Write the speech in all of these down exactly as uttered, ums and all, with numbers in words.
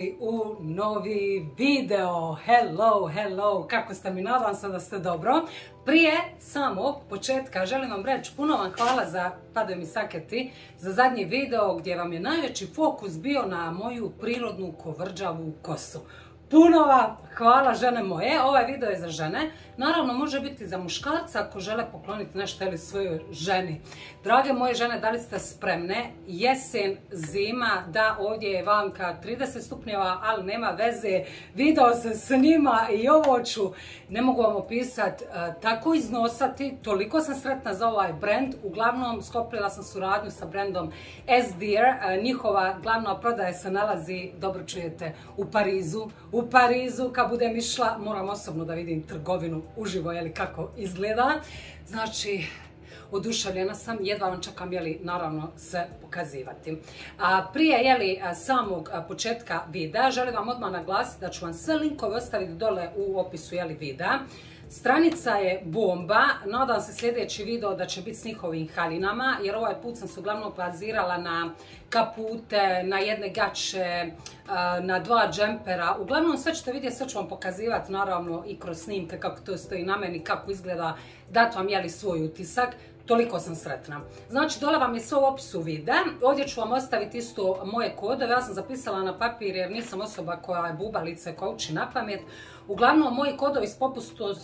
U novi video. Hello, hello, kako ste mi? Nadam se da ste dobro. Prije samog početka želim vam reći puno vam hvala za, padaju mi saketi, za zadnji video gdje vam je najveći fokus bio na moju prirodnu kovrđavu kosu. Puno vam hvala, žene moje. Ovaj video je za žene. Naravno može biti za muškarca ako žele pokloniti nešto ili svojoj ženi. Drage moje žene, da li ste spremne? Jesen, zima, da, ovdje je vanka trideset stupnjeva, ali nema veze. Video se s njima i ovo ću, ne mogu vam opisati, tako iznosati. Toliko sam sretna za ovaj brand. Uglavnom sklopila sam suradnju sa brandom S Dear. Njihova glavna prodaja se nalazi, dobro čujete, u Parizu. U Parizu, kad budem išla, moram osobno da vidim trgovinu uživo, jeli, kako izgleda. Znači, oduševljena sam, jedva vam čekam, jeli, naravno, sve pokazivati. A, prije, jeli, samog početka videa, želim vam odmah naglasiti da ću vam sve linkove ostaviti dole u opisu, jeli, videa. Stranica je bomba, nadam se sljedeći video da će biti s njihovim haljinama, jer ovaj put sam se uglavnom bazirala na kapute, na jedne gaće, na dva džempera. Uglavnom sve ćete vidjeti, sve ću vam pokazivati naravno i kroz snimke kako to stoji na meni, kako izgleda, dat vam, jeli, svoj utisak. Toliko sam sretna. Znači, dole vam je sve u opisu videa. Ovdje ću vam ostaviti isto moje kodove. Ja sam zapisala na papir jer nisam osoba koja je bubalica, koja uči na pamet. Uglavnom, moji kodovi s popustom,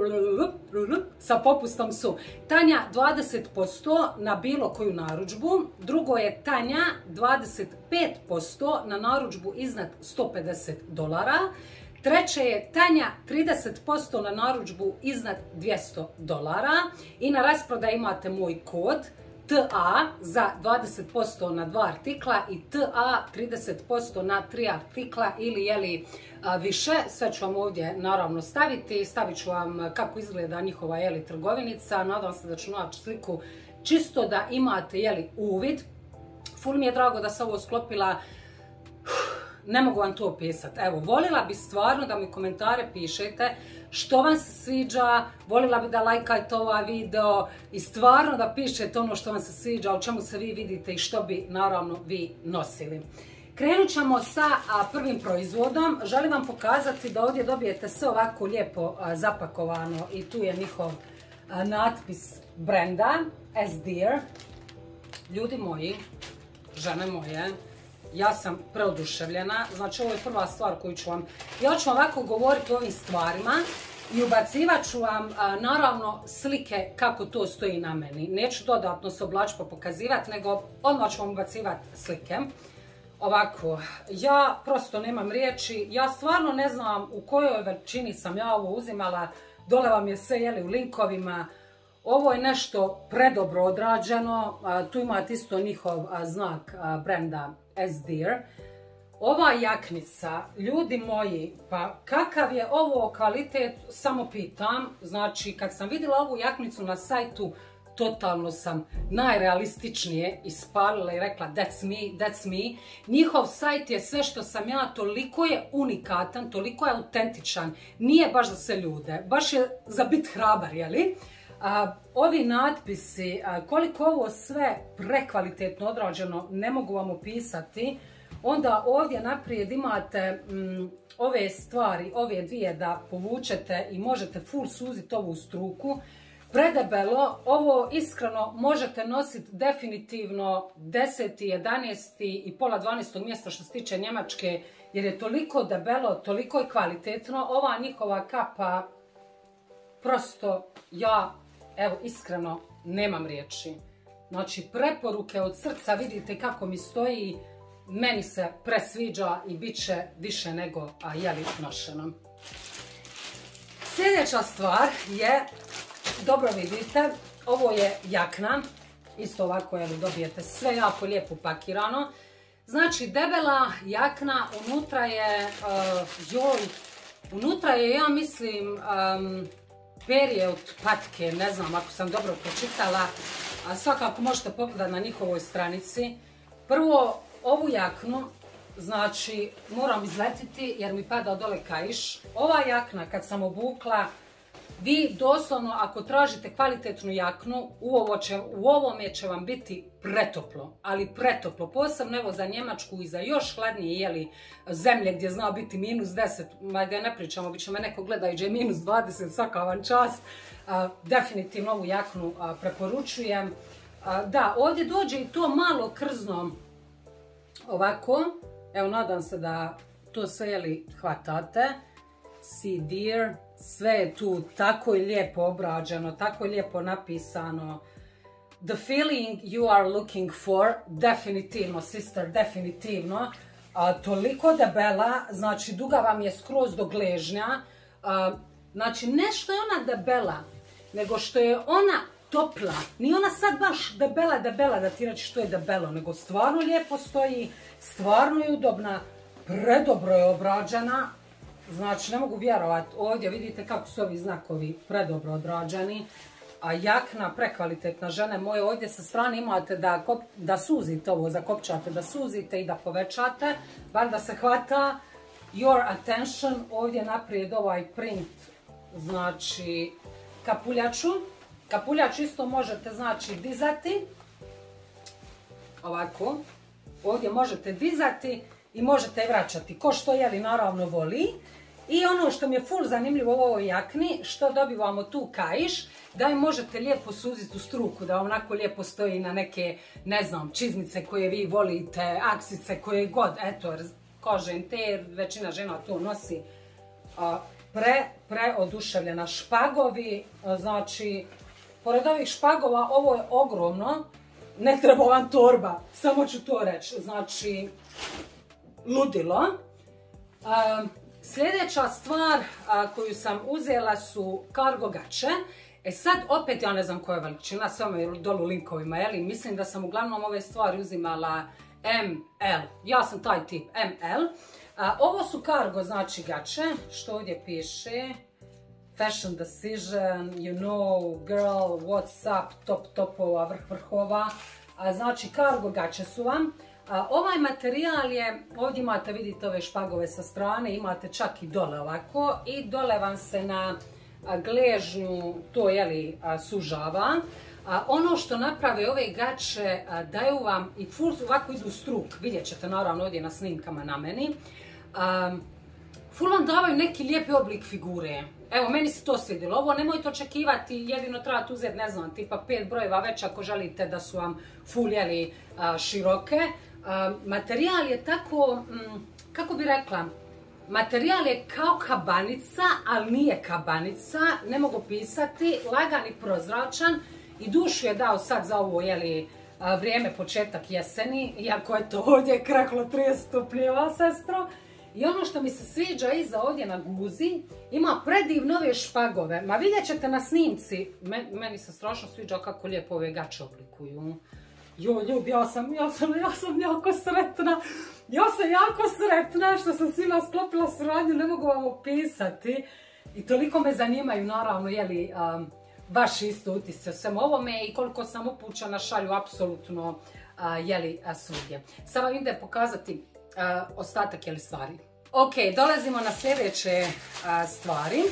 sa popustom su Tanja dvadeset posto na bilo koju narudžbu. Drugo je Tanja dvadeset pet posto na narudžbu iznad sto pedeset dolara. Treće je Tanja trideset posto na narudžbu iznad dvjesto dolara. I na rasprodaju imate moj kod T A za dvadeset posto na dva artikla i T A trideset posto na tri artikla ili, jeli, više. Sve ću vam ovdje naravno staviti. Stavit ću vam kako izgleda njihova, jeli, trgovinica. Nadam se da ću naći sliku čisto da imate, jeli, uvid. Ful mi je drago da se ovo sklopila. Ne mogu vam to opisati. Evo, volila bi stvarno da mi komentare pišete što vam se sviđa, volila bi da lajkajte ovaj video i stvarno da pišete ono što vam se sviđa, o čemu se vi vidite i što bi naravno vi nosili. Krenut ćemo sa a, prvim proizvodom. Želim vam pokazati da ovdje dobijete sve ovako lijepo a, zapakovano i tu je njihov a, natpis brenda S Dear. Ljudi moji, žene moje, ja sam preoduševljena. Znači, ovo je prva stvar koju ću vam... Ja ću vam ovako govoriti o ovim stvarima i ubacivat ću vam, a, naravno, slike kako to stoji na meni. Neću dodatno se oblačiti pa pokazivati, nego odmah ću vam ubacivati slike. Ovako, ja prosto nemam riječi. Ja stvarno ne znam u kojoj veličini sam ja ovo uzimala. Dole vam je sve, jeli, u linkovima. Ovo je nešto predobro odrađeno. A, tu imate isto njihov a, znak a, brenda S Dear. Ova jaknica, ljudi moji, pa kakav je ovo kvalitet, samo pitam. Znači, kad sam vidjela ovu jaknicu na sajtu, totalno sam najrealističnije ispalila i rekla that's me, that's me. Njihov sajt je sve što sam ja, toliko je unikatan, toliko je autentičan. Nije baš za sve ljude, baš je za bit hrabar, jeli? A, ovi natpisi, a, koliko ovo sve prekvalitetno odrađeno, ne mogu vam opisati. Onda ovdje naprijed imate mm, ove stvari, ove dvije da povučete i možete full suziti ovu struku. Predebelo, ovo iskreno možete nositi definitivno deset, jedanaest i pola dvanaestog mjesta što se tiče Njemačke, jer je toliko debelo, toliko je kvalitetno. Ova njihova kapa, prosto ja, evo, iskreno nemam riječi. Znači, preporuke od srca, vidite kako mi stoji, meni se presviđa i bit će više nego, a, jeli, nošeno. Sljedeća stvar je, dobro vidite, ovo je jakna, isto ovako, evo, dobijete sve jako lijepo pakirano. Znači, debela jakna, unutra je, uh, joj, unutra je, ja mislim, um, perje od patke, ne znam ako sam dobro pročitala, a svakako možete pogledati na njihovoj stranici. Prvo, ovu jaknu, znači, moram izletiti jer mi pada dole kaiš. Ova jakna kad sam obukla, Vi doslovno ako tražite kvalitetnu jaknu, u, ovo će, u ovome će vam biti pretoplo, ali pretoplo, posebno evo za Njemačku i za još hladnije jeli, zemlje gdje zna biti minus deset, ma da ne pričamo, bit će me neko gleda i gdje je minus dvadeset, svaka vam čast, a, definitivno ovu jaknu a, preporučujem. A, da, ovdje dođe i to malo krzno ovako, evo nadam se da to sve jeli hvatate, see dear, sve je tu tako i lijepo obrađeno, tako i lijepo napisano. The feeling you are looking for, definitivno, sister, definitivno. A, toliko debela, znači duga vam je skroz do gležnja. A, znači ne što je ona debela, nego što je ona topla. Nije ona sad baš debela, debela da ti reći što je debelo, nego stvarno lijepo stoji, stvarno je udobna, predobro je obrađena. Znači, ne mogu vjerovati, ovdje vidite kako su ovi znakovi predobro odrađeni, a jakna, prekvalitetna, žene moje, ovdje sa strane imate da, kop, da suzite ovo, zakopčate, da suzite i da povećate, bar da se hvata your attention, ovdje naprijed ovaj print, znači, kapuljaču, kapuljaču isto možete, znači, dizati, ovako, ovdje možete dizati i možete vraćati, ko što jeli naravno voli. I ono što mi je full zanimljivo u ovoj jakni, što dobivamo tu kaiš, da je možete lijepo suziti u struku, da onako lijepo stoji na neke, ne znam, čizmice koje vi volite, aksice koje god, eto, kožen te, većina žena to nosi. Pre, pre oduševljena. Špagovi, znači, pored ovih špagova, ovo je ogromno, ne treba vam torba, samo ću to reći, znači, ludilo. Sljedeća stvar a, koju sam uzela su cargo gaće. E sad opet ja ne znam koja je veličina, sve vam je dolu u linkovima, jeli? Mislim da sam uglavnom ove stvari uzimala em el. Ja sam taj tip em el. A, ovo su cargo znači gaće, što ovdje piše. Fashion decision, you know, girl, what's up, top topova, vrh vrhova. A, znači cargo gaće su vam. A, ovaj materijal je, ovdje imate, vidite ove špagove sa strane, imate čak i dole ovako i dole vam se na a, gležnju to jeli, a, sužava. A, ono što naprave ove gaće a, daju vam i full ovako idu struk, vidjet ćete naravno ovdje na snimkama na meni. A, full vam davaju neki lijepi oblik figure. Evo, meni se to svidjelo. Ovo nemojte očekivati, jedino trebate uzeti, ne znam, tipa pet brojeva već ako želite da su vam full jeli, a, široke. A, materijal je tako, m, kako bi rekla, materijal je kao kabanica, ali nije kabanica, ne mogu pisati, lagan i prozračan i dušu je dao sad za ovo jeli, a, vrijeme, početak jeseni, iako je to ovdje kraklo trideset stupnjeva, sestro. I ono što mi se sviđa iza ovdje na guzi, ima predivne ove špagove. Ma vidjet ćete na snimci, meni se strašno sviđa kako lijepo ove gače oblikuju. Jo, ljudi, ja sam, ja sam, ja sam jako sretna. Ja sam jako sretna što sam svima sklopila suradnju, ne mogu vam opisati. I toliko me zanimaju, naravno, jeli, um, vaši isto utisci o svemu ovome i koliko sam upućena šalju apsolutno uh, jeli, uh, svugdje. Sad vam idem pokazati uh, ostatak jeli stvari. Ok, dolazimo na sljedeće uh, stvari.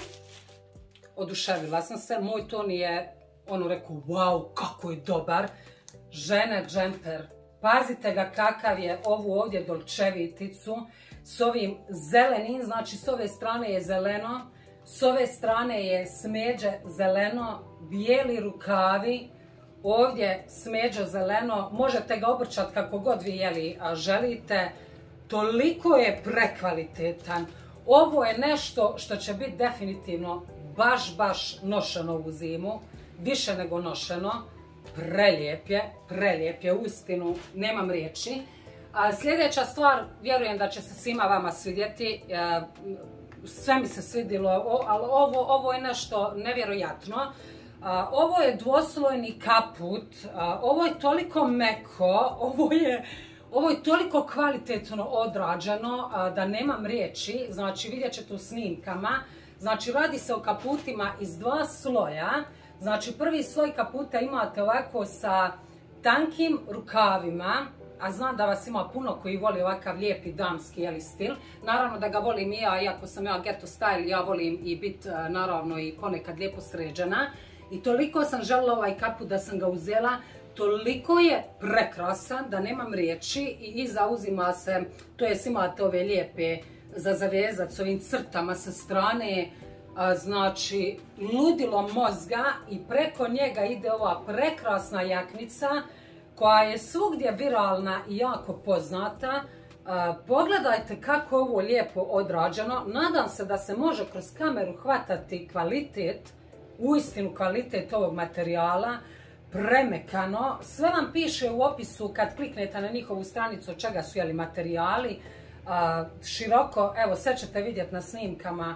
Oduševila sam se, moj ton je, ono rekao, wow, kako je dobar. Žene džemper, pazite ga kakav je ovu ovdje dolčeviticu s ovim zelenim, znači s ove strane je zeleno, s ove strane je smeđe zeleno, bijeli rukavi, ovdje smeđe zeleno, možete ga obrčati kako god vi jeli želite, toliko je prekvalitetan. Ovo je nešto što će biti definitivno baš, baš nošeno u zimu, više nego nošeno. Prelijep je, prelijep je, uistinu, nemam riječi. A, sljedeća stvar, vjerujem da će se svima vama svidjeti, a, sve mi se svidjelo, ali ovo, ovo je nešto nevjerojatno. A, ovo je dvoslojni kaput, a, ovo je toliko meko, ovo je, ovo je toliko kvalitetno odrađeno a, da nemam riječi, znači vidjet ćete u snimkama. Znači radi se o kaputima iz dva sloja. Znači prvi sloj kaputa imate ovako sa tankim rukavima, a znam da vas ima puno koji voli ovakav lijepi damski jeli, stil. Naravno da ga volim i ja, iako sam ja ghetto style, ja volim i biti naravno i ponekad lijepo sređena. I toliko sam željela ovaj kaput da sam ga uzela, toliko je prekrasan da nemam riječi i iza uzima se, to jest imate ove lijepe za zavezat s ovim crtama sa strane, a, znači ludilo mozga i preko njega ide ova prekrasna jaknica koja je svugdje viralna i jako poznata. A, pogledajte kako je ovo lijepo odrađeno, nadam se da se može kroz kameru hvatati kvalitet, uistinu kvalitet ovog materijala, premekano. Sve vam piše u opisu kad kliknete na njihovu stranicu od čega su jeli materijali. A, široko, evo sve ćete vidjeti na snimkama.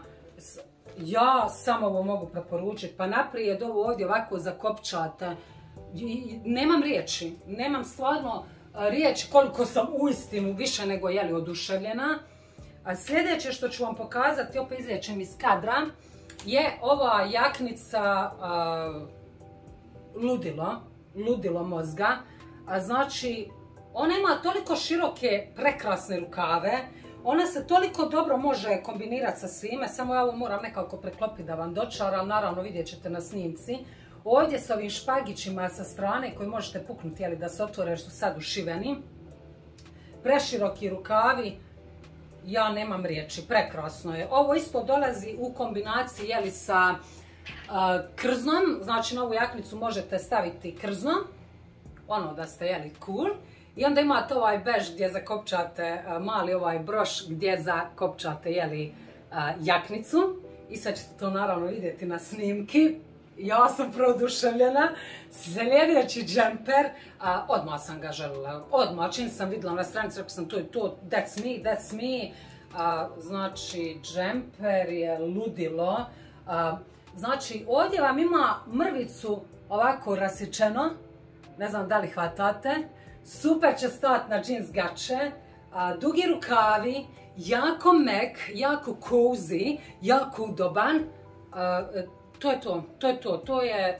Ja samo ovo mogu preporučiti, pa naprijed ovo ovdje ovako zakopčate. Nemam riječi, nemam stvarno riječi koliko sam uistinu više nego jeli oduševljena. A sljedeće što ću vam pokazati, opet izlijećem iz kadra, je ova jaknica uh, ludilo, ludilo mozga. A znači, ona ima toliko široke, prekrasne rukave, ona se toliko dobro može kombinirati sa svime, samo ja ovo moram nekako preklopiti da vam dočaram, naravno vidjet ćete na snimci. Ovdje s ovim špagićima sa strane koji možete puknuti, jeli, da se otvore jer su sad ušiveni. Preširoki rukavi. Ja nemam riječi, prekrasno je. Ovo isto dolazi u kombinaciji jeli, sa uh, krznom, znači na ovu jaknicu možete staviti krzno, ono da ste jeli cool. I onda imate ovaj bež gdje zakopčate uh, mali ovaj broš gdje zakopčate jeli, uh, jaknicu. I sad ćete to naravno vidjeti na snimki. Ja sam produševljena. Sljedeći džemper, uh, odmah sam ga željela, odmah, čim sam vidjela na stranici, rekao sam to je to, that's me, that's me. Uh, znači, džemper je ludilo. Uh, znači, ovdje vam ima mrvicu ovako rasječeno, ne znam da li hvatate. Super će stojati na džins gače, uh, dugi rukavi, jako mek, jako cozy, jako udoban. Uh, To je to, to je to, to je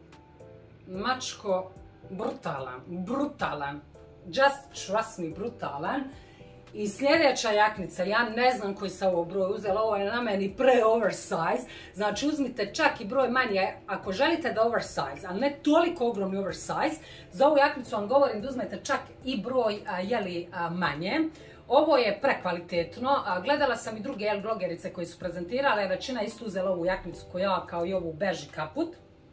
mačko brutalan, brutalan, just trust me, brutalan. I sljedeća jaknica, ja ne znam koji sam ovo broj uzela, ovo je na meni pre-oversize, znači uzmite čak i broj manje ako želite da oversize, ali ne toliko ogromni oversize. Za ovu jaknicu vam govorim da uzmete čak i broj a, jeli, a, manje. Ovo je prekvalitetno, gledala sam i druge jel, blogerice koji su prezentirale, većina isto uzela ovu jaknicu koju ja kao i ovu beži kaput.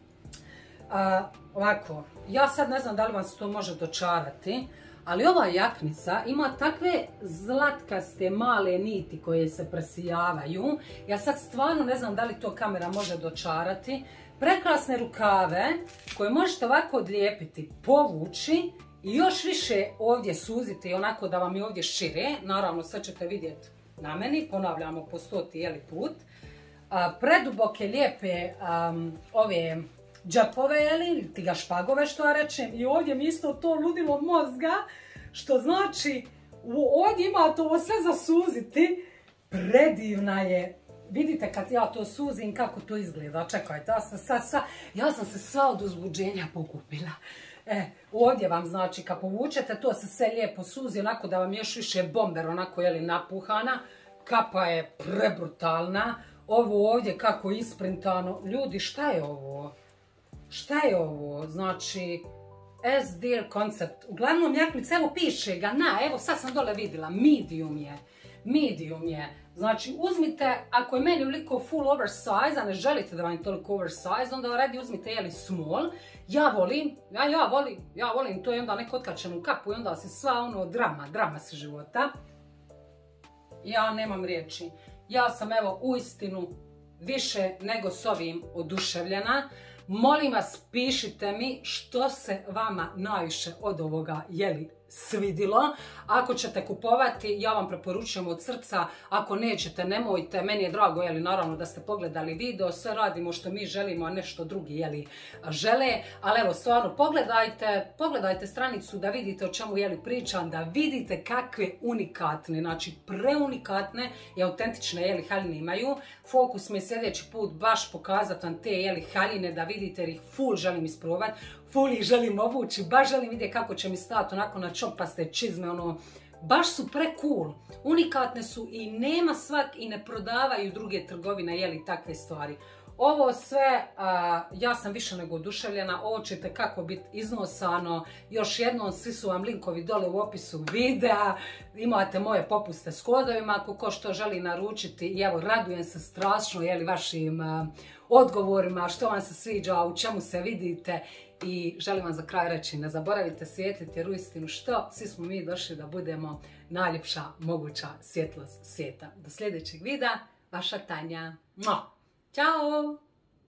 A, ovako, ja sad ne znam da li vam se to može dočarati, ali ova jaknica ima takve zlatkaste male niti koje se presijavaju. Ja sad stvarno ne znam da li to kamera može dočarati. Prekrasne rukave koje možete ovako odlijepiti, povući i još više ovdje suziti onako da vam je ovdje šire. Naravno sve ćete vidjeti na meni, ponavljamo po stoti jeli put. A, preduboke, lijepe um, ove džepove, jeli, tiga špagove što ja rečem. I ovdje mi isto to ludilo mozga, što znači ovdje imate ovo sve za suziti. Predivna je. Vidite kad ja to suzim kako to izgleda. Čekajte, ja sam, sad, sad, ja sam se sva od uzbuđenja pokupila. E, ovdje vam znači kad povučete to se sve lijepo suzi onako da vam još više bomber onako jeli napuhana. Kapa je prebrutalna. Ovo ovdje kako je isprintano. Ljudi, šta je ovo? Šta je ovo? Znači, S deal koncept. Uglavnom jaknica, evo piše ga na, evo sad sam dole vidjela, medium je. Medium je. Znači, uzmite, ako je meni uliko full oversize, a ne želite da vam je toliko oversize, onda radi uzmite jeli small. Ja volim, ja, ja volim, ja volim, to je onda neko otkačenu kapu i onda se sva ono drama, drama se života. Ja nemam riječi. Ja sam evo uistinu više nego s ovim oduševljena. Molim vas, pišite mi što se vama najviše od ovoga jeli svidilo. Ako ćete kupovati, ja vam preporučujem od srca. Ako nećete, nemojte. Meni je drago, jeli, naravno da ste pogledali video. Sve radimo što mi želimo, a nešto drugi jeli žele. Ali evo, stvarno, pogledajte, pogledajte stranicu da vidite o čemu jeli pričam, da vidite kakve unikatne, znači preunikatne i autentične jeli haljine imaju. Fokus mi je sljedeći put baš pokazati vam te jeli haljine da vidite jer ih full želim isprobati. ful ih želim obući, baš želim vidjeti kako će mi stati onako na čopaste čizme, ono, baš su pre cool, unikatne su i nema svak i ne prodavaju druge trgovine, jeli, takve stvari. Ovo sve, a, ja sam više nego oduševljena, ovo ćete kako biti iznosano, još jednom svi su vam linkovi dole u opisu videa, imate moje popuste s kodovima ako ko što želi naručiti i evo radujem se strašno jeli, vašim a, odgovorima, što vam se sviđa, u čemu se vidite i želim vam za kraj reći, ne zaboravite svijetliti jer uistinu što, svi smo mi došli da budemo najljepša moguća svjetlost svijeta. Do sljedećeg videa, vaša Tanja. Ćao!